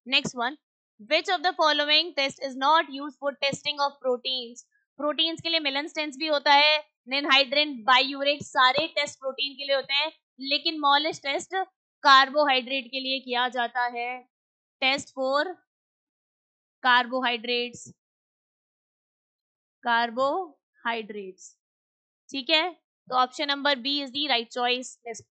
Next one, which of the following test is not use for testing of proteins? Proteins के लिए Millon test भी होता है, ninhydrin, biuret, सारे test protein के लिए होते हैं, लेकिन मॉलिस टेस्ट कार्बोहाइड्रेट के लिए किया जाता है, टेस्ट फॉर कार्बोहाइड्रेट्स, कार्बोहाइड्रेट्स। ठीक है, तो option number B is the right choice.